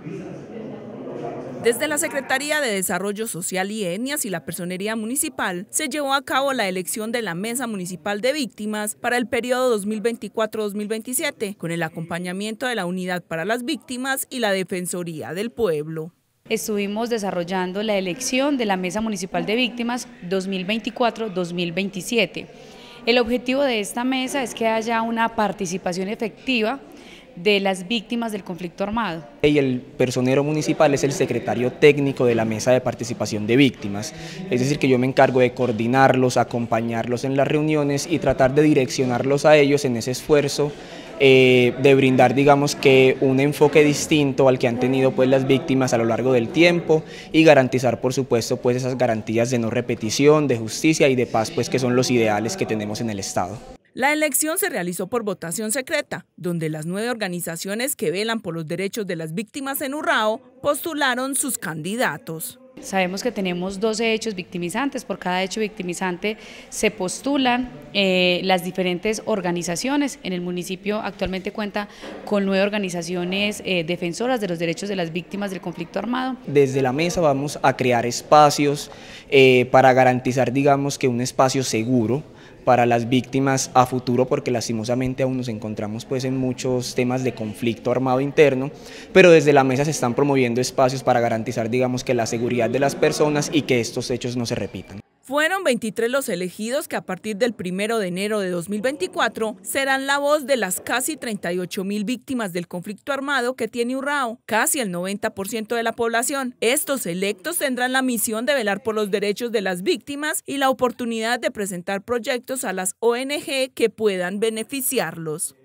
Desde la Secretaría de Desarrollo Social y Etnias y la Personería Municipal se llevó a cabo la elección de la Mesa Municipal de Víctimas para el periodo 2024-2027, con el acompañamiento de la Unidad para las Víctimas y la Defensoría del Pueblo. Estuvimos desarrollando la elección de la Mesa Municipal de Víctimas 2024-2027. El objetivo de esta mesa es que haya una participación efectiva de las víctimas del conflicto armado. Y el personero municipal es el secretario técnico de la mesa de participación de víctimas, es decir que yo me encargo de coordinarlos, acompañarlos en las reuniones y tratar de direccionarlos a ellos en ese esfuerzo de brindar, digamos, que un enfoque distinto al que han tenido pues las víctimas a lo largo del tiempo y garantizar, por supuesto, pues esas garantías de no repetición, de justicia y de paz, pues que son los ideales que tenemos en el Estado. La elección se realizó por votación secreta, donde las 9 organizaciones que velan por los derechos de las víctimas en Urrao postularon sus candidatos. Sabemos que tenemos 12 hechos victimizantes, por cada hecho victimizante se postulan las diferentes organizaciones. En el municipio actualmente cuenta con 9 organizaciones defensoras de los derechos de las víctimas del conflicto armado. Desde la mesa vamos a crear espacios para garantizar, digamos, que un espacio seguro para las víctimas a futuro, porque lastimosamente aún nos encontramos pues en muchos temas de conflicto armado interno, pero desde la mesa se están promoviendo espacios para garantizar, digamos, que la seguridad de las personas y que estos hechos no se repitan. Fueron 23 los elegidos que a partir del 1 de enero de 2024 serán la voz de las casi 38.000 víctimas del conflicto armado que tiene Urrao, casi el 90% de la población. Estos electos tendrán la misión de velar por los derechos de las víctimas y la oportunidad de presentar proyectos a las ONG que puedan beneficiarlos.